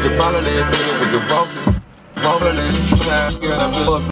you follow that nigga, would you walk it? Walk it, girl, I feel up.